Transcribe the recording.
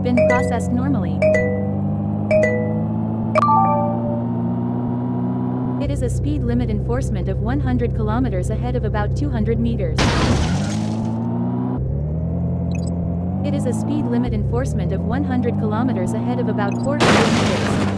been processed normally. It is a speed limit enforcement of 100 kilometers ahead of about 200 meters. It is a speed limit enforcement of 100 kilometers ahead of about 400 meters.